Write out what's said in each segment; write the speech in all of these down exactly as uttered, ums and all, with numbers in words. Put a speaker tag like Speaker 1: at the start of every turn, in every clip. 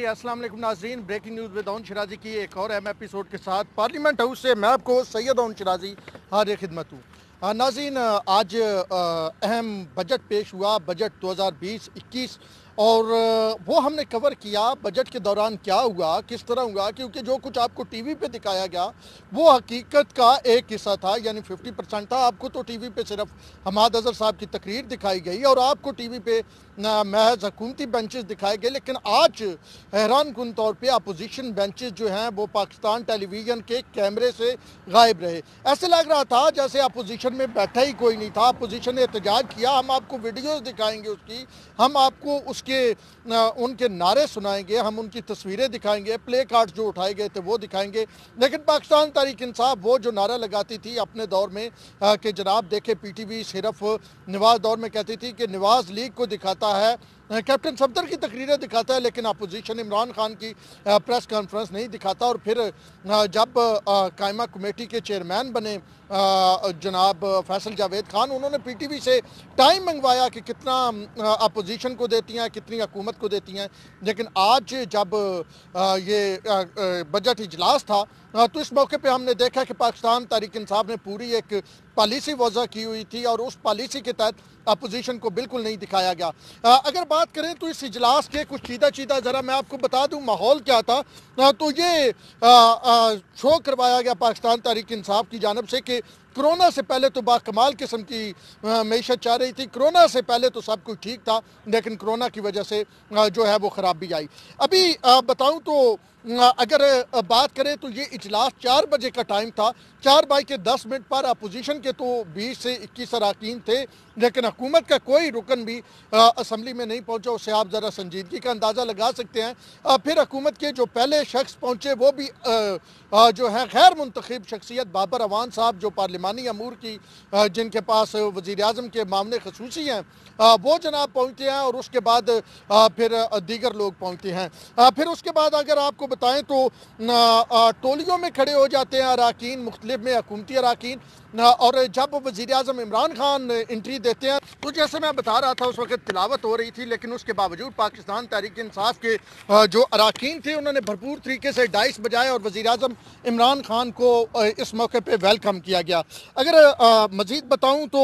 Speaker 1: अस्सलाम वालेकुम नाज़रीन, breaking news with Aun Shirazi की एक और अहम एपिसोड के साथ पार्लियामेंट हाउस से मैं आपको सैयद ओन शिराजी हाजिर खिदमत हूँ। नाज़रीन, आज अहम बजट पेश हुआ, बजट दो हज़ार बीस इक्कीस, और वो हमने कवर किया बजट के दौरान क्या हुआ, किस तरह हुआ, क्योंकि जो कुछ आपको टीवी पे दिखाया गया वो हकीकत का एक हिस्सा था, यानी पचास परसेंट था। आपको तो टीवी पे सिर्फ हमाद अज़हर साहब की तकरीर दिखाई गई और आपको टीवी पे महज हुकूमती बेंचेस दिखाए गए, लेकिन आज हैरान कुन तौर पे अपोजिशन बेंचेस जो हैं वो पाकिस्तान टेलीविज़न के कैमरे से गायब रहे। ऐसे लग रहा था जैसे अपोजिशन में बैठा ही कोई नहीं था। अपोजिशन ने एहतजाज किया, हम आपको वीडियोज़ दिखाएंगे उसकी, हम आपको उसके उनके नारे सुनाएंगे, हम उनकी तस्वीरें दिखाएंगे, प्ले कार्ड जो उठाए गए थे वो दिखाएंगे, लेकिन पाकिस्तान तहरीक इंसाफ वो जो नारा लगाती थी अपने दौर में कि जनाब देखे पीटीवी सिर्फ नवाज दौर में कहती थी कि नवाज लीग को दिखाता है, कैप्टन सफदर की तकरीरें दिखाता है, लेकिन अपोजिशन इमरान खान की प्रेस कॉन्फ्रेंस नहीं दिखाता। और फिर जब कायमा कमेटी के चेयरमैन बने जनाब फैसल जावेद खान, उन्होंने पीटीवी से टाइम मंगवाया कि कितना अपोजिशन को देती हैं, कितनी हुकूमत को देती हैं। लेकिन आज जब ये बजट इजलास था तो इस मौके पे हमने देखा कि पाकिस्तान तहरीक इंसाफ ने पूरी एक पॉलिसी वज़ा की हुई थी और उस पॉलिसी के तहत अपोजिशन को बिल्कुल नहीं दिखाया गया। आ, अगर बात करें तो इस इजलास के कुछ चीदा चीदा ज़रा मैं आपको बता दूं माहौल क्या था। आ, तो ये शो करवाया गया पाकिस्तान तहरीक इंसाफ की जानिब से कि कोरोना से पहले तो बाकमाल किस्म की मईशत चाह रही थी, कोरोना से पहले तो सब कुछ ठीक था, लेकिन कोरोना की वजह से जो है वो ख़राबी आई। अभी बताऊं तो अगर बात करें तो ये इजलास चार बजे का टाइम था, चार बाई के दस मिनट पर अपोजिशन के तो बीस से इक्कीस अरकान थे, लेकिन हुकूमत का कोई रुकन भी असम्बली में नहीं पहुंचा। उससे आप ज़रा संजीदगी का अंदाज़ा लगा सकते हैं। आ, फिर हुकूमत के जो पहले शख्स पहुंचे वो भी आ, आ, जो है गैर मुंतखब शख्सियत बाबर अवान साहब, जो पार्लिमानी अमूर की आ, जिनके पास वज़ीर आज़म के मामले खसूसी हैं, आ, वो जनाब पहुँचते हैं, और उसके बाद आ, फिर दीगर लोग पहुँचते हैं। आ, फिर उसके बाद अगर आपको बताएं तो टोलियों में खड़े हो जाते हैं अरकान, मुख्तलिफ में हुकूमती अरकान, और जब वज़ीर आज़म इमरान खान एंट्री देते हैं तो जैसे मैं बता रहा था उस वक्त तिलावत हो रही थी, लेकिन उसके बावजूद पाकिस्तान तहरीक इंसाफ के जो अरकान थे उन्होंने भरपूर तरीके से डाइस बजाए और वज़ीर आज़म इमरान खान को इस मौके पे वेलकम किया गया। अगर मज़ीद बताऊं तो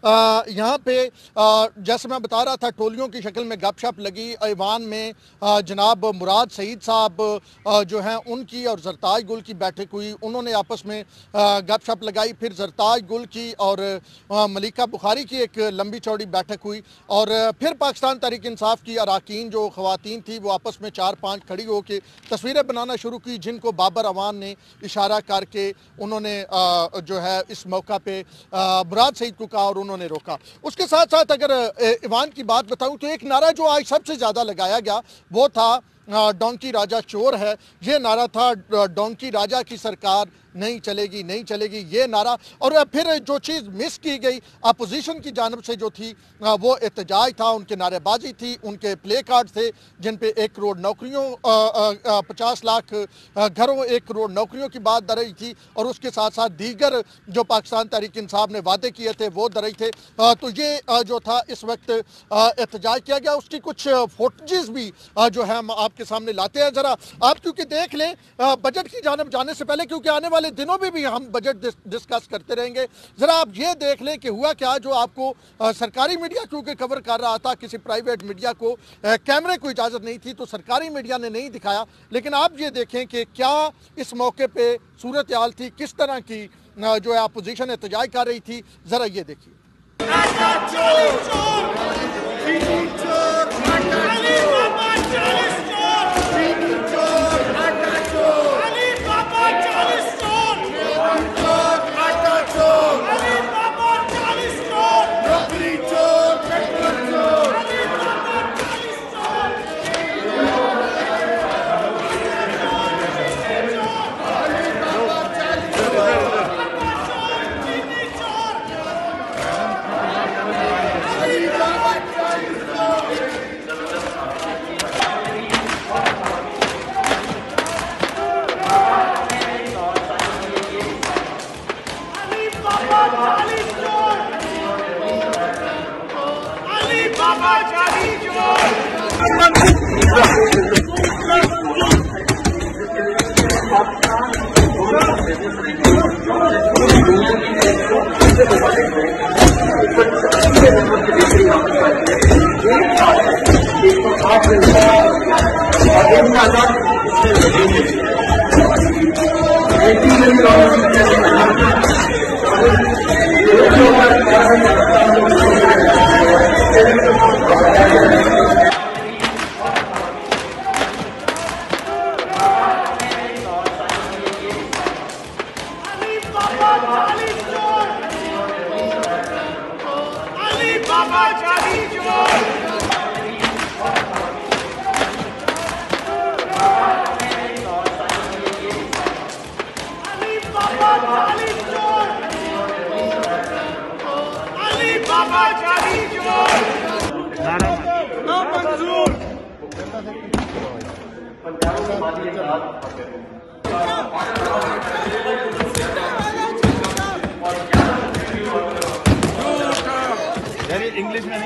Speaker 1: यहाँ पे जैसे मैं बता रहा था टोलियों की शक्ल में गपशप लगी। ऐवान में जनाब मुराद सईद साहब जो हैं उनकी और जरताज गुल की बैठक हुई, उन्होंने आपस में गपशप लगाई। फिर जरताज गुल की और मलिका बुखारी की एक लंबी चौड़ी बैठक हुई, और फिर पाकिस्तान तहरीक इंसाफ की अरकान जो ख़वातीन थी वो आपस में चार पाँच खड़ी होकर तस्वीरें बनाना शुरू की, जिनको बाबर अवान ने इशारा करके उन्होंने जो है इस मौका पे मुराद सईद को कहा और उन्होंने रोका। उसके साथ साथ अगर ईवान की बात बताऊं तो एक नारा जो आज सबसे ज़्यादा लगाया गया वो था डोंकी राजा चोर है। ये नारा था डोंकी राजा की सरकार नहीं चलेगी, नहीं चलेगी, ये नारा। और फिर जो चीज़ मिस की गई अपोजिशन की जानिब से जो थी वो एहतजाज था, उनके नारेबाजी थी, उनके प्ले कार्ड थे जिन पे एक करोड़ नौकरियों, पचास लाख घरों, एक करोड़ नौकरियों की बात दर्ज थी, और उसके साथ साथ दीगर जो पाकिस्तान तहरीक इंसाफ ने वादे किए थे वो दर्ज थे। तो ये जो था इस वक्त एहतजाज किया गया, उसकी कुछ फुटेजेस भी जो है हम आपके सामने लाते हैं। ज़रा आप क्योंकि देख लें बजट की जानिब जाने से पहले, क्योंकि आने वाले दिनों में भी हम बजट डिस्कस करते रहेंगे। जरा आप ये देख लें कि हुआ क्या। जो आपको आ, सरकारी मीडिया क्योंकि कवर कर रहा था, किसी प्राइवेट मीडिया को आ, कैमरे को इजाज़त नहीं थी तो सरकारी मीडिया ने नहीं दिखाया, लेकिन आप ये देखें कि क्या इस मौके पे सूरत हाल थी, किस तरह की आ, जो है अपोजिशन एहतजाज कर रही थी। ज़रा ये देखिए।
Speaker 2: Ali Baba Jali Joe! English में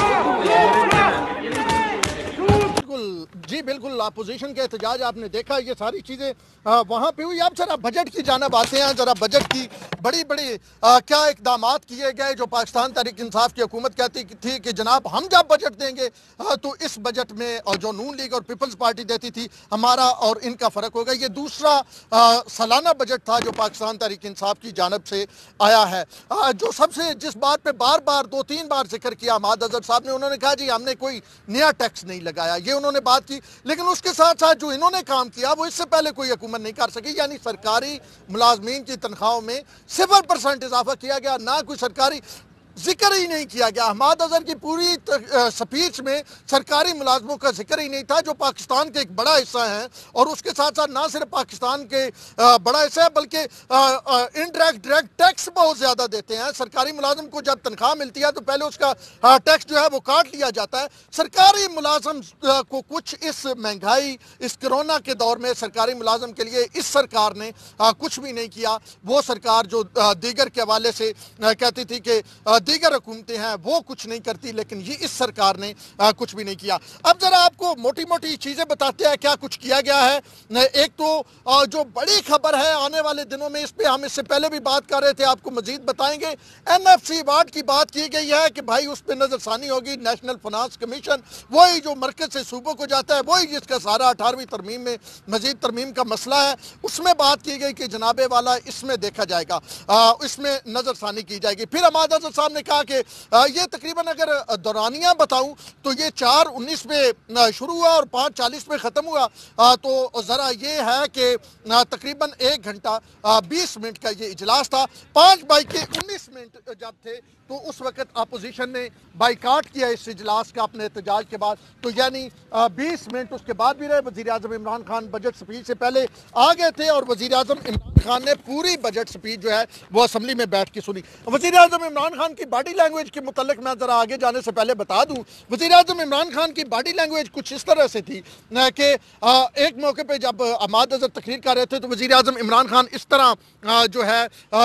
Speaker 1: बिल्कुल जी बिल्कुल अपोजिशन के एहतजाज आपने देखा, ये सारी चीज़ें वहाँ पे हुई। अब जरा बजट की जानिब आते हैं, जरा बजट की बड़ी बड़ी आ, क्या इकदाम किए गए जो पाकिस्तान तहरीक इंसाफ की हुकूमत कहती थी कि जनाब हम जब बजट देंगे आ, तो इस बजट में और जो नून लीग और पीपल्स पार्टी देती थी हमारा और इनका फ़र्क होगा। ये दूसरा आ, सालाना बजट था जो पाकिस्तान तहरीक इंसाफ की जानिब से आया है। आ, जो सबसे जिस बात पे बार बार दो तीन बार जिक्र किया अहमद अजहर साहब ने, उन्होंने कहा जी हमने कोई नया टैक्स नहीं लगाया, ये उन्होंने बात की। लेकिन उसके साथ साथ जो इन्होंने काम किया वो इससे पहले कोई हुकूमत नहीं कर सकी, यानी सरकारी मुलाजमीन की तनख्वाहों में सिफर परसेंट इजाफा किया गया, ना कोई सरकारी जिक्र ही नहीं किया गया। अहमद अजहर की पूरी स्पीच में सरकारी मुलाजमों का जिक्र ही नहीं था जो पाकिस्तान के एक बड़ा हिस्सा है, और उसके साथ साथ ना सिर्फ पाकिस्तान के बड़ा हिस्सा है बल्कि इनडायरेक्ट डायरेक्ट टैक्स बहुत ज़्यादा देते हैं। सरकारी मुलाजम को जब तनख्वाह मिलती है तो पहले उसका टैक्स जो है वो काट लिया जाता है। सरकारी मुलाजम को कुछ इस महंगाई इस कोरोना के दौर में सरकारी मुलाजम के लिए इस सरकार ने कुछ भी नहीं किया। वो सरकार जो दीगर के हवाले से कहती थी कि दीगर हुकूमतें हैं वो कुछ नहीं करती, लेकिन ये इस सरकार ने आ, कुछ भी नहीं किया। अब जरा आपको मोटी मोटी चीज़ें बताते हैं क्या कुछ किया गया है। एक तो आ, जो बड़ी खबर है आने वाले दिनों में, इस पे हम इससे पहले भी बात कर रहे थे, आपको मजीद बताएंगे। एन एफ सी अवार्ड की बात की गई है कि भाई उस पर नजरसानी होगी। नेशनल फाइनेंस कमीशन वही जो मरकज से सूबों को जाता है, वही जिसका सारा अठारहवीं तरमीम में मजीद तरमीम का मसला है, उसमें बात की गई कि जनाबे वाला इसमें देखा जाएगा, आ, इसमें नजरसानी की जाएगी। फिर अहमद अजहर साहब ने कहा कि ये तकरीबन अगर दौरानिया बताऊं तो ये चार उन्नीस में शुरू हुआ और पाँच चालीस में ख़त्म हुआ, तो ज़रा ये है कि तकरीबन एक घंटा बीस मिनट का ये इजलास था। पाँच बाई के उन्नीस मिनट जब थे तो उस वक़्त अपोजिशन ने बाइकाट किया इस इजलास का अपने एहतजाज के बाद, तो यानी बीस मिनट उसके बाद भी रहे। वज़ीर आज़म इमरान खान बजट स्पीच से पहले आ गए थे और वज़ीर आज़म इमरान खान ने पूरी बजट स्पीच जो है वो असम्बली में बैठ के सुनी। वज़ीर आज़म इमरान खान की बॉडी लैंग्वेज के मुतल्लिक मैं ज़रा आगे जाने से पहले बता दूँ, वज़ीर आज़म इमरान खान की बॉडी लैंग्वेज कुछ इस तरह से थी कि एक मौके पर जब अहमद अजहर तकरीर कर रहे थे तो वज़ीर आज़म इमरान खान इस तरह जो है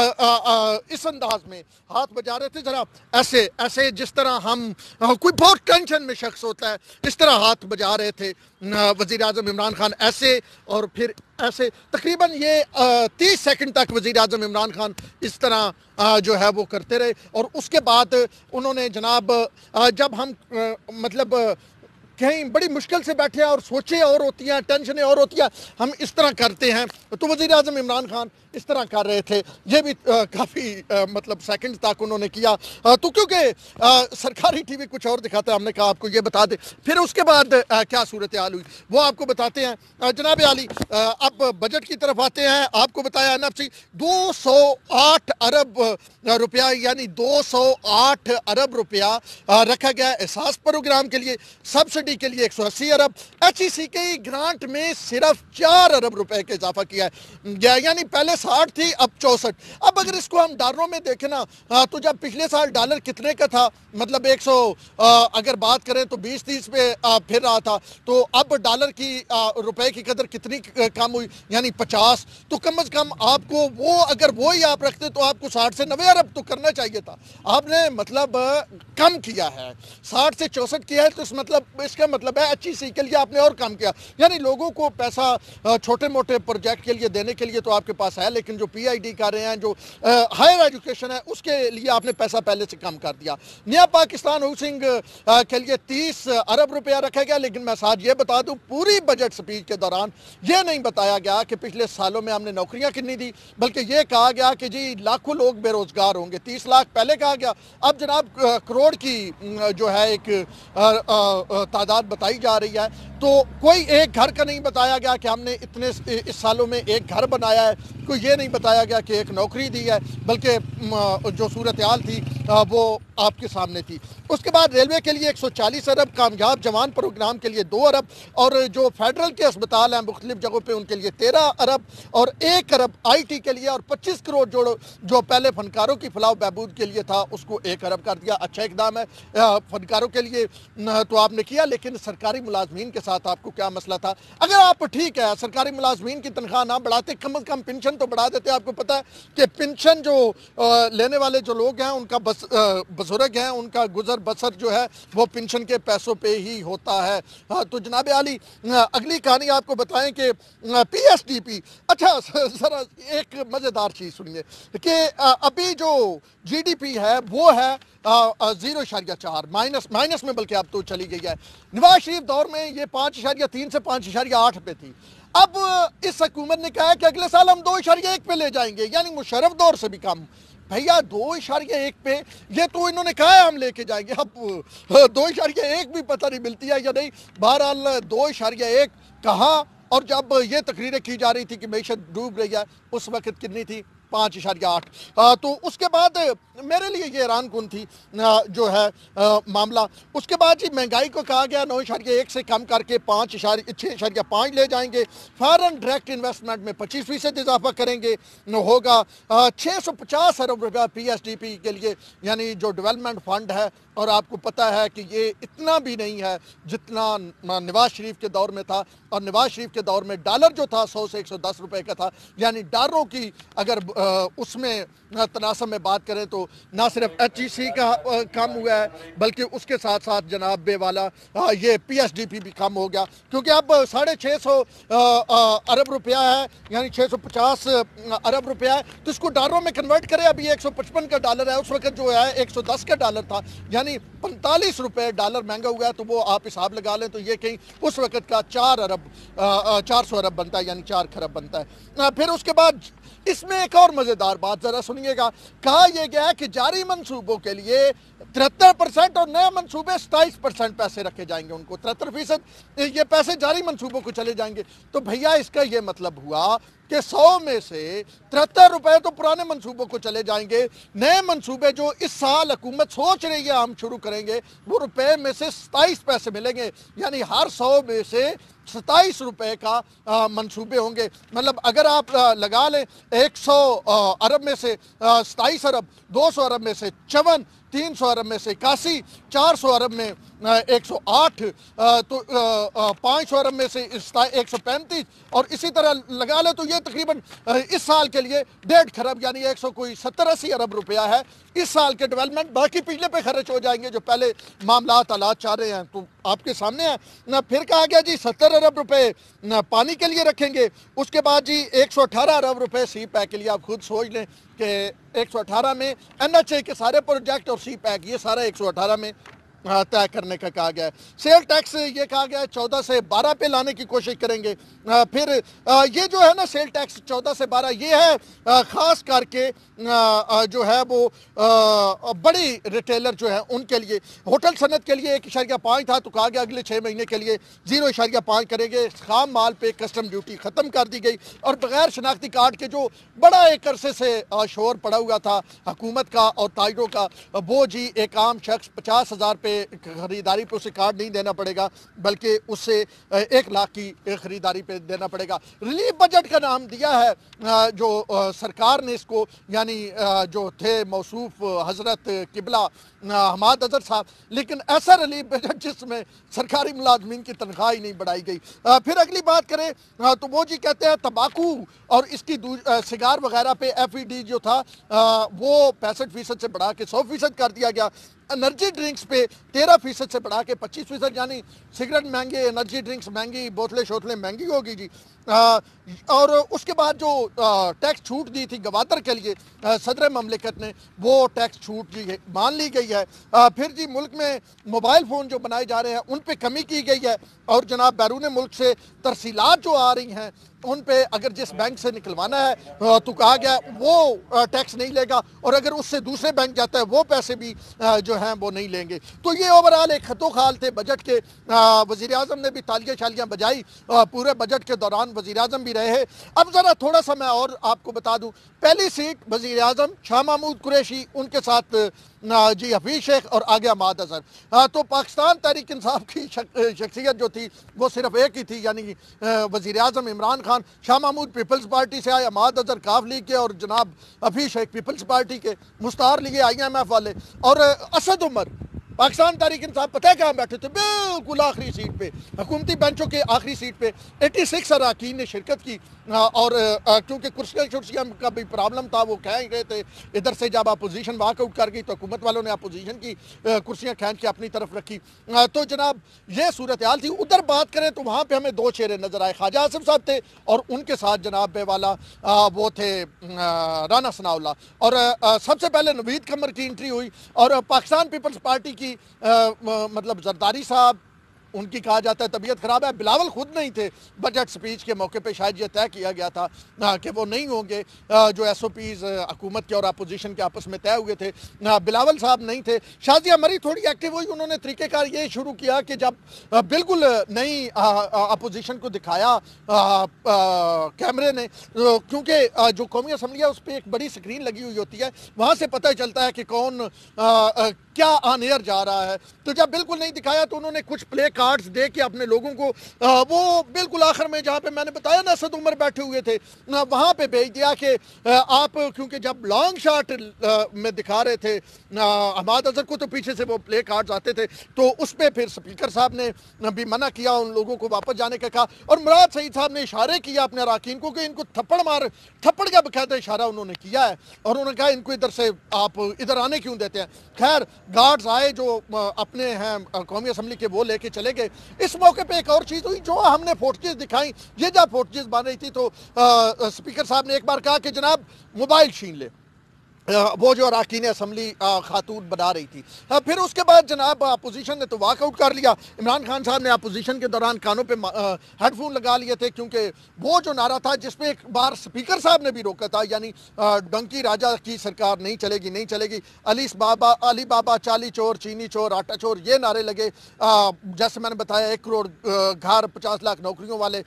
Speaker 1: इस अंदाज में हाथ बजा रहे थे, जरा ऐसे ऐसे जिस तरह हम कोई बहुत टेंशन में शख्स होता है इस तरह हाथ बजा रहे थे वज़ीर आज़म इमरान खान ऐसे, और फिर ऐसे तकरीबन ये तीस सेकंड तक वज़ीर आज़म इमरान खान इस तरह आ, जो है वो करते रहे। और उसके बाद उन्होंने जनाब आ, जब हम आ, मतलब आ, कहीं बड़ी मुश्किल से बैठे हैं और सोचें और होती हैं, टेंशनें और होती हैं, हम इस तरह करते हैं, तो वज़ीर आज़म इमरान खान इस तरह कर रहे थे। ये भी काफ़ी मतलब सेकंड तक उन्होंने किया, आ, तो क्योंकि सरकारी टीवी कुछ और दिखाता है, हमने कहा आपको ये बता दें। फिर उसके बाद आ, क्या सूरत हाल हुई वो आपको बताते हैं। जनाब आली अब बजट की तरफ आते हैं। आपको बताया एन एफ सी दो सौ आठ अरब रुपया यानी दो सौ आठ अरब रुपया रखा गया एहसास प्रोग्राम के लिए। सब्सिडी के लिए एक सौ अस्सी अरब, एच ई सी के ग्रांट में सिर्फ चार अरब रुपए का इजाफा किया है, यानी पहले साठ थी अब चौसठ। अब अगर इसको हम डॉलरों में देखें ना तो जब पिछले साल डॉलर कितने का था, मतलब एक सौ अगर बात करें तो बीस तीस पे फिर रहा था, तो अब डॉलर की रुपए की कदर कितनी कम हुई, यानी पचास। तो कम अज कम आपको वो अगर वो ही आप रखते तो आपको साठ से नब्बे अरब तो करना चाहिए था, आपने मतलब कम किया है, साठ से चौसठ किया है। तो इस मतलब इसका کا مطلب ہے ایچ ای سی کے لیے آپ نے اور کام کیا، یعنی لوگوں کو پیسہ چھوٹے موٹے پروجیکٹ کے لیے دینے کے لیے تو آپ کے پاس ہے، لیکن جو پی آئی ڈی کر رہے ہیں، جو ہائر ایجوکیشن ہے، اس کے لیے آپ نے پیسہ پہلے سے کم کر دیا۔ نیا پاکستان ہاؤسنگ کے لیے تیس ارب روپیہ رکھا گیا، لیکن میں ساتھ یہ بتا دوں پوری بجٹ سپیچ کے دوران یہ نہیں بتایا گیا کہ پچھلے سالوں میں ہم نے نوکریاں کتنی دی، بلکہ یہ کہا گیا کہ جی لاکھوں لوگ بے روزگار ہوں گے۔ تیس لاکھ پہلے کہا گیا، اب جناب کروڑ کی جو ہے ایک تعداد بتائی جا رہی ہے، تو کوئی ایک گھر کا نہیں بتایا گیا کہ ہم نے اتنے اس سالوں میں ایک گھر بنایا ہے، کوئی یہ نہیں بتایا گیا کہ ایک نوکری دی ہے، بلکہ جو صورتحال تھی وہ آپ کے سامنے تھی۔ اس کے بعد ریلوے کے لیے ایک سو چالیس ارب، کامیاب جوان پروگرام کے لیے دو ارب، اور جو فیڈرل کے اسپتال ہیں مختلف جگہوں پہ ان کے لیے تیرہ ارب، اور ایک ارب آئی ٹی کے لیے، اور پچیس کروڑ جو جو پہلے فنکاروں کی فلاح و بہبود کے لیے تھا اس کو ایک ارب کر دیا۔ اچھا اقدام ہے فنکاروں کے لیے تو آپ نے کیا، لیکن سرکاری ملازمین کے ساتھ آپ کو کیا مسئلہ تھا؟ اگر آپ ٹھیک ہے سرکاری ملازمین کی تنخواہ نہ بڑھاتے، کم از کم پنشن تو بڑھا دیتے۔ آپ کو پتہ ہے کہ پنشن جو لینے والے جو لوگ ہیں ان کا بس بزرگ ہیں، ان کا گزر بسر جو ہے وہ پنشن کے پیسوں پہ ہی ہوتا ہے۔ تو جناب عالی اگلی کہانی آپ کو بتائیں کہ پی ایس ڈی پی، اچھا ذرا ایک مزیدار چیز سنیے کہ ابھی جو جی ڈی پی ہے وہ ہے زیرو اشاریہ چار مائنس مائنس میں، بلکہ اب تو چلی گئی ہے۔ نواز شریف دور میں یہ پانچ اشاریہ تین سے پانچ اشاریہ آٹھ پہ تھی، اب اس حکومت نے کہا ہے کہ اگلے سال ہم دو اشاریہ ایک پہ لے جائیں گے، یعنی مشرف دور سے بھی کم۔ بھیا دو اشاریہ ایک پہ یہ تو انہوں نے کہا ہے ہم لے کے جائیں گے، اب دو اشاریہ ایک بھی پتہ نہیں ملتی ہے یا نہیں۔ بہرحال دو اشاریہ ایک کہاں، اور جب یہ تقریریں کی جا رہی تھی کہ معیشت ڈوب رہی ہے اس وقت کتنی تھی؟ پانچ اشاریہ آٹھ۔ تو اس کے بعد میرے لیے یہ حیران کن تھی جو ہے معاملہ۔ اس کے بعد جی مہنگائی کو کہا گیا نو اشاریہ ایک سے کم کر کے پانچ اشاریہ چھ اشاریہ پانچ لے جائیں گے۔ فارن ڈائریکٹ انویسٹمنٹ میں پچیس فیصد اضافہ کریں گے، ہوگا چھ سو پچاس ارب روپیہ پی ایس ڈی پی کے لیے، یعنی جو ڈیولپمنٹ فنڈ ہے۔ اور آپ کو پتہ ہے کہ یہ اتنا بھی نہیں ہے جتنا نواز شریف کے دور میں تھا، اور نواز شریف کے دور میں ڈالر جو تھا سو سے ایک سو دس روپے کا تھا، یعنی ڈالروں کی اگر اس میں تناسب میں بات کریں تو نہ صرف ایچ ای سی کا کم ہوا ہے بلکہ اس کے ساتھ ساتھ جناب بے والا یہ پی ایس ڈی پی بھی کم ہو گیا، کیونکہ اب ساڑھے چھ سو ارب روپیہ ہے، یعنی چھ سو پچاس ارب روپیہ ہے، تو اس کو ڈالروں میں کنورٹ کرے۔ ابھی ایک سو پچپن کا ڈالر ہے، اس وقت جو ہے ایک سو دس کا ڈالر تھا، یعنی پینتالیس روپے ڈالر مہنگا ہوا ہے، تو وہ آپ حساب لگا لیں تو یہ کہیں اس وقت کا چار ارب چار سو ارب بنتا ہے، یعنی چار کھرب بنتا ہے۔ پھر اس کے بعد اس میں ایک اور مزیدار بات ذرا سنیے گا، کہا یہ گیا ہے کہ جاری منصوبوں کے لیے ترہتر پرسنٹ اور نئے منصوبے ستائیس پرسنٹ پیسے رکھے جائیں گے، ان کو ترہتر فیصد یہ پیسے جاری منصوبوں کو چلے جائیں گے۔ تو بھیا اس کا یہ مطلب ہوا کہ سو میں سے ترہتر روپے تو پرانے منصوبوں کو چلے جائیں گے، نئے منصوبے جو اس سال حکومت سوچ رہی ہے ہم شروع کریں گے وہ روپے میں سے ستائیس پیسے ملیں گے، یعنی ہر سو میں سے ستائیس روپے کا منصوبے ہوں گے۔ مطلب اگر آپ لگا لیں ایک سو ارب میں سے ستائیس ارب، دو سو ارب میں سے چون، تین سو ارب میں سے اکاسی، چار سو ارب میں ایک سو آٹھ، تو پانچ سو ارب میں سے ایک سو پینتیس، اور اسی طرح لگا لیں تو یہ تقریباً اس سال کے لیے ڈیڑھ کھرب، یعنی ایک سو کوئی ستر اسی ارب روپیہ ہے اس سال کے ڈیولپمنٹ، باقی پچھلے پہ خرچ ہو جائیں گے جو پہلے معاملات حالات چاہ رہے ہیں۔ تو آپ کے سامنے ہے۔ پھر کہا گیا جی ستر ارب روپے پانی کے لیے رکھیں گے، اس کے بعد جی ایک سو اٹھارہ ارب روپے سی پیک کے لیے۔ آپ خود سوچ لیں کہ ایک سو اٹھارہ میں این ایچ اے کے سارے پروجیکٹ اور سی پیک یہ سارا ایک سو اٹھارہ میں طے کرنے کا کہا گیا ہے۔ سیل ٹیکس یہ کہا گیا ہے چودہ سے بارہ پہ لانے کی کوشش کریں گے۔ پھر یہ جو ہے نا سیل ٹیکس چودہ سے بارہ یہ ہے خاص کر کے جو ہے وہ بڑی ریٹیلر جو ہے ان کے لیے، ہوٹل صنعت کے لیے ایک اشاریہ پانچ تھا تو کہا گیا اگلے چھ مہینے کے لیے زیرو اشاریہ پانچ کریں گے۔ خام مال پہ کسٹم ڈیوٹی ختم کر دی گئی، اور بغیر شناختی کارڈ کے جو بڑا ایک عرصے سے شور پڑا ہوا تھا حکومت کا اور تاجروں کا، وہ جی ایک عام شخص پچاس ہزار پہ خریداری پہ اسے کارڈ نہیں دینا پڑے گا بلکہ اسے ایک لاکھ کی خریداری پہ دینا پڑے گا۔ ریلیف بجٹ کا نام دیا ہے جو سرکار نے اس کو، یعنی جو تھے موصوف حضرت قبلہ حماد اظہر صاحب، لیکن ایسا ریلیف بجٹ جس میں سرکاری ملازمین کی تنخواہ ہی نہیں بڑھائی گئی۔ پھر اگلی بات کریں تو وہ جی کہتے ہیں تمباکو اور اس کی سگار وغیرہ پہ ایف ای ڈی جو تھا وہ پینسٹھ فیصد سے بڑھا کے سو فیصد کر دیا گیا۔ एनर्जी ड्रिंक्स पे तेरह फीसद से बढ़ा के पच्चीस फीसद, यानी सिगरेट महंगे, एनर्जी ड्रिंक्स महंगी, बोतलें शोतलें महंगी होगी जी। आ, और उसके बाद जो आ, टैक्स छूट दी थी गवादर के लिए आ, सदर ममलिकत ने, वो टैक्स छूट जी है, मान ली गई है। आ, फिर जी मुल्क में मोबाइल फ़ोन जो बनाए जा रहे हैं उन पे कमी की गई है, और जनाब बैरून मुल्क से तरसीलात जो आ रही हैं उन पे अगर जिस बैंक से निकलवाना है तो कहा गया वो टैक्स नहीं लेगा, और अगर उससे दूसरे बैंक जाता है वो पैसे भी जो हैं वो नहीं लेंगे। तो ये ओवरऑल एक खतो खाल थे बजट के। वज़ीर आज़म ने भी तालियां शालियां बजाई, पूरे बजट के दौरान वज़ीर आज़म भी रहे। अब ज़रा थोड़ा सा मैं और आपको बता दूं, पहली सीट वज़ीर आज़म शाह महमूद कुरैशी, उनके साथ जी हफीज़ शेख और आगे अहमद अज़हर। तो पाकिस्तान तहरीक इंसाफ की शख्सियत जो थी वो सिर्फ एक ही थी, यानी वज़ीर आज़म इमरान खान। शाह महमूद पीपल्स पार्टी से आए, अहमद अज़हर काफ लीग के, और जनाब हफीज़ शेख पीपल्स पार्टी के। मुस्तार लिए आई एम एफ वाले, और असद उमर पाकिस्तान तहरीक इंसाफ पता है कहाँ बैठे थे? बिल्कुल आखिरी सीट पे, हुकूमती बेंचों के आखिरी सीट पे। छियासी अरकान ने शिरकत की, और क्योंकि कुर्सियाँ कुर्सियाँ का भी प्रॉब्लम था, वो कह ही रहे थे। इधर से जब अपोजिशन वाकआउट कर गई तो हुकूमत वालों ने अपोजिशन की कुर्सियाँ खींच के अपनी तरफ रखी। तो जनाब ये सूरत हाल थी। उधर बात करें तो वहाँ पर हमें दो चेहरे नज़र आए, ख्वाजा आसिफ साहब थे, और उनके साथ जनाब बेवाला वो थे राना सनाउल्लाह। और सबसे पहले नवीद कमर की एंट्री हुई, और पाकिस्तान पीपल्स पार्टी की आ, मतलब जरदारी साहब, उनकी कहा जाता है तबीयत ख़राब है। बिलावल खुद नहीं थे बजट स्पीच के मौके पे, शायद ये तय किया गया था कि वो नहीं होंगे। जो एस ओ पीज़ हुकूमत के और अपोजिशन के आपस में तय हुए थे, बिलावल साहब नहीं थे। शाजिया मरी थोड़ी एक्टिव हुई, उन्होंने तरीक़ेकार ये शुरू किया कि जब बिल्कुल नई अपोजिशन को दिखाया कैमरे ने, क्योंकि जो कौमी असम्बली है उस पर एक बड़ी स्क्रीन लगी हुई होती है, वहाँ से पता चलता है कि कौन क्या ऑन एयर जा रहा है। तो जब बिल्कुल नहीं दिखाया तो उन्होंने कुछ प्ले कार्ड्स दे के अपने लोगों को आ, वो बिल्कुल आखिर में जहाँ पे मैंने बताया ना असद उमर बैठे हुए थे, वहाँ पे भेज दिया कि आप, क्योंकि जब लॉन्ग शॉट में दिखा रहे थे अहमद अज़हर को तो पीछे से वो प्ले कार्ड्स आते थे, तो उस पर फिर स्पीकर साहब ने भी मना किया, उन लोगों को वापस जाने का कहा। और मुराद सईद साहब ने इशारे किया अपने अरकान को कि इनको थप्पड़ मार, थप्पड़ का बकायदा इशारा उन्होंने किया है, और उन्होंने कहा इनको इधर से आप इधर आने क्यों देते हैं। खैर गार्ड्स आए जो अपने हैं कौमी असम्बली के, वो लेके चले गए। इस मौके पे एक और चीज़ हुई, जो हमने फोटोजेस दिखाई, ये जब फोटोजेस बन रही थी तो आ, स्पीकर साहब ने एक बार कहा कि जनाब मोबाइल छीन ले, वो जो अरकान असम्बली खातून बना रही थी। फिर उसके बाद जनाब अपोजिशन ने तो वाकआउट कर लिया। इमरान खान साहब ने अपोजिशन के दौरान कानों पे हेडफोन लगा लिए थे, क्योंकि वो जो नारा था जिसपे एक बार स्पीकर साहब ने भी रोका था, यानी डंकी राजा की सरकार नहीं चलेगी, नहीं चलेगी, अली बाबा अली बाबा चाली चोर, चीनी चोर, आटा चोर, ये नारे लगे। जैसे मैंने बताया एक करोड़ घर, पचास लाख नौकरियों वाले,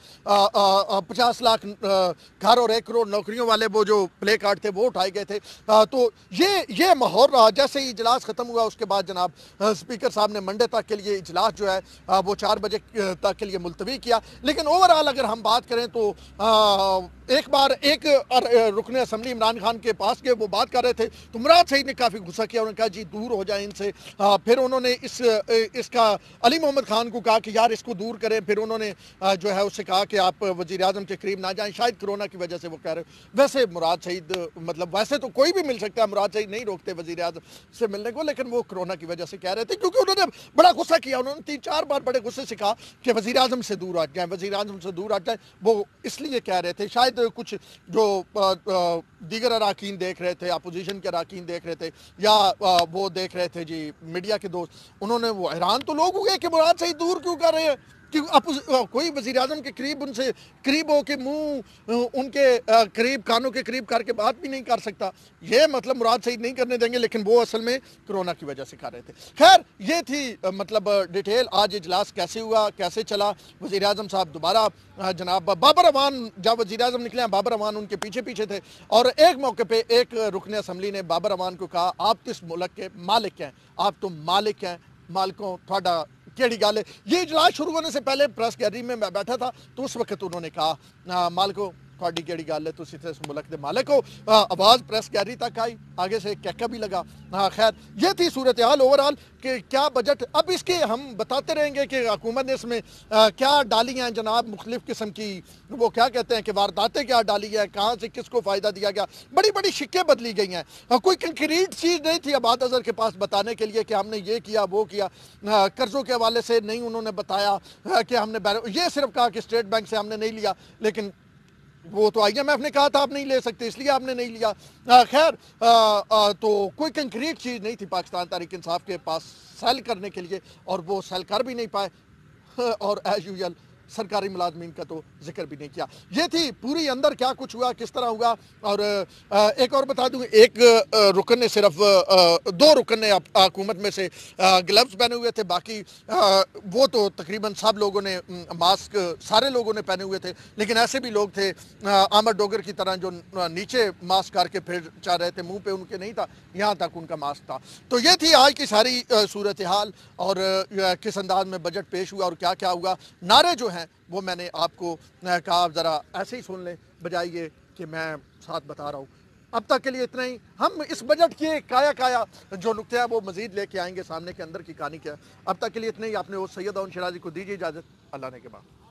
Speaker 1: पचास लाख घर और एक करोड़ नौकरियों वाले वो जो प्ले कार्ड थे वो उठाए गए थे। तो ये ये माहौल रहा। जैसे ही इजलास ख़त्म हुआ उसके बाद जनाब स्पीकर साहब ने मंडे तक के लिए इजलास जो है वो चार बजे तक के लिए मुलतवी किया। लेकिन ओवरऑल अगर हम बात करें तो आ, एक बार एक रुकने असम्बली इमरान खान के पास गए, वो बात कर रहे थे तो मुराद सईद ने काफ़ी गुस्सा किया, उन्होंने कहा जी दूर हो जाए इनसे। आ, फिर उन्होंने इस इसका अली मोहम्मद खान को कहा कि यार इसको दूर करें। फिर उन्होंने जो है उससे कहा कि आप वज़ीर आज़म के करीब ना जाएं, शायद कोरोना की वजह से वो कह रहे हो। वैसे मुराद सईद मतलब वैसे तो कोई भी मिल सकता है, मुराद सईद नहीं रोकते वज़ीर आज़म से मिलने को, लेकिन वो कोरोना की वजह से कह रहे थे, क्योंकि उन्होंने बड़ा गुस्सा किया। उन्होंने तीन चार बार बड़े गुस्से से कहा कि वज़ीर आज़म से दूर हट जाएँ, वज़ीर आज़म से दूर हट जाएँ। वो इसलिए कह रहे थे, शायद कुछ जो दीगर अरकान देख रहे थे, अपोजिशन के अरकान देख रहे थे, या वो देख रहे थे जी मीडिया के दोस्त, उन्होंने वो हैरान तो लोग हुए कि मुराद सईद दूर क्यों कर रहे हैं, कि कोई वज़ीर आज़म के करीब उनसे करीब हो के मुंह उनके करीब कानों के करीब करके बात भी नहीं कर सकता। ये मतलब मुराद सईद नहीं करने देंगे, लेकिन वो असल में कोरोना की वजह से कर रहे थे। खैर ये थी मतलब डिटेल। आज इजलास कैसे हुआ, कैसे चला। वज़ीर आज़म साहब दोबारा जनाब बाबर अवान, जब वज़ीर आज़म निकले बाबर अवान उनके पीछे पीछे थे, और एक मौके पर एक रुकने असम्बली ने बाबर अवान को कहा आप किस मुल्क के मालिक हैं, आप तो मालिक हैं, मालिकों थोड़ा केड़ी गल है। ये इजलास शुरू होने से पहले प्रेस गैलरी में मैं बैठा था तो उस वक्त उन्होंने कहा मालिको ਤੁਹਾਡੀ ਕਿਹੜੀ ਗੱਲ ਹੈ, ਤੁਸੀਂ ਤੇ ਇਸ मुल्क के मालिक हो। आवाज़ प्रेस गैलरी तक आई, आगे से कैका भी लगा। हाँ खैर, ये थी सूरत हाल ओवरऑल कि क्या बजट। अब इसके हम बताते रहेंगे कि हुकूमत ने इसमें आ, क्या डाली हैं जनाब, मुख्तलिफ किस्म की वो क्या कहते हैं कि वारदातें क्या डाली है, कहाँ से किसको फ़ायदा दिया गया, बड़ी बड़ी शिक्कें बदली गई हैं। आ, कोई कंक्रीट चीज़ नहीं थी अबाद अज़हर के पास बताने के लिए कि हमने ये किया वो किया। कर्ज़ों के हवाले से नहीं उन्होंने बताया आ, कि हमने बैर- ये सिर्फ कहा कि स्टेट बैंक से हमने नहीं लिया, लेकिन वो तो आई एम एफ ने कहा था आप नहीं ले सकते, इसलिए आपने नहीं लिया। आ, खैर आ, आ, तो कोई कंक्रीट चीज़ नहीं थी पाकिस्तान तहरीक इंसाफ के पास सेल करने के लिए, और वो सेल कर भी नहीं पाए। और एज यूजल सरकारी मुलाजमीन का तो जिक्र भी नहीं किया। ये थी पूरी अंदर क्या कुछ हुआ, किस तरह हुआ। और आ, एक और बता दूं, एक आ, रुकन ने सिर्फ आ, दो रुकन ने हुकूमत में से ग्लव्स पहने हुए थे, बाकी आ, वो तो तकरीबन सब लोगों ने मास्क सारे लोगों ने पहने हुए थे। लेकिन ऐसे भी लोग थे आमद डोगर की तरह जो नीचे मास्क करके फिर चाह रहे थे, मुंह पे उनके नहीं था, यहाँ तक उनका मास्क था। तो ये थी आज की सारी सूरत हाल, और आ, किस अंदाज में बजट पेश हुआ और क्या क्या हुआ। नारे जो हैं वो मैंने आपको कहा, आप ज़रा ऐसे ही सुन लें बजाय ये कि मैं साथ बता रहा हूँ। अब तक के लिए इतना ही। हम इस बजट के काया काया जो नुक्ते हैं वो मज़ीद लेके आएंगे सामने के अंदर की कहानी क्या है। अब तक के लिए इतना ही। आपने वो सैयद अवन शिराजी को दीजिए इजाज़त, अल्लाह ने के बाद।